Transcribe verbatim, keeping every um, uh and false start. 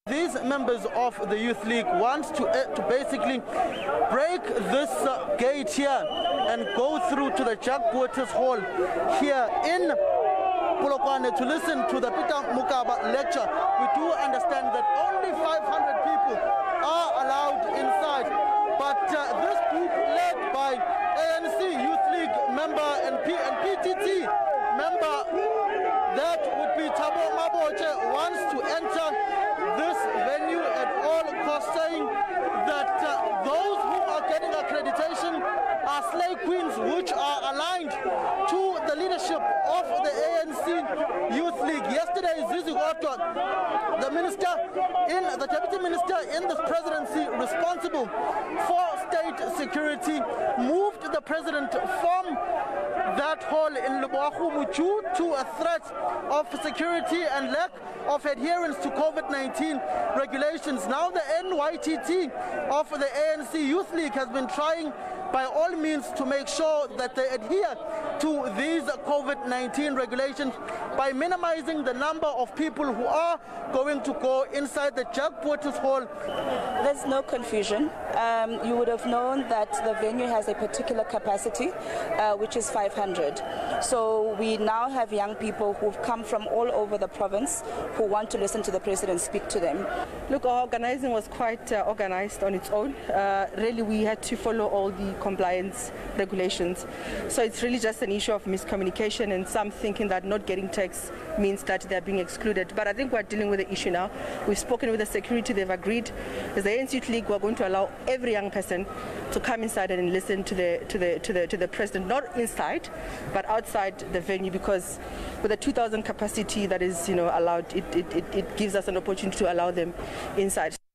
These members of the Youth League want to, uh, to basically break this uh, gate here and go through to the Jack Botha Hall here in Polokwane to listen to the Peter Mokaba lecture. We do understand that only five hundred people are allowed inside, but uh, this group led by A N C Youth League member and, P and P T T member, that would be Thabo Mabote, wants to enter this venue at all costs, saying that uh, those who are getting accreditation are slay queens which are aligned to the leadership of the A N C Youth League. Yesterday, Zizi Godwa, the minister in the deputy minister in the presidency responsible for state security, moved the president from that hall in Lubwahubu due to a threat of security and lack of adherence to COVID nineteen regulations. Now the N Y T T of the A N C Youth League has been trying by all means to make sure that they adhere to these COVID nineteen regulations by minimizing the number of people who are going to go inside the Jack Botha Hall. There's no confusion. Um, you would have known that the venue has a particular capacity, uh, which is five hundred. So we now have young people who've come from all over the province who want to listen to the president speak to them. Look, our organizing was quite uh, organized on its own. Uh, really, we had to follow all the compliance regulations. So it's really just an issue of miscommunication and some thinking that not getting tax means that they're being excluded. But I think we're dealing with the issue now. We've spoken with the security, they've agreed. As the A N C Youth League, we're going to allow every young person to come inside and listen to the to the to the to the president, not inside, but outside the venue, because with the two thousand capacity that is, you know, allowed, it, it, it, it gives us an opportunity to allow them inside.